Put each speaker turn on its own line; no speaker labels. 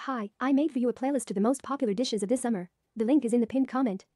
Hi, I made for you a playlist to the most popular dishes of this summer. The link is in the pinned comment.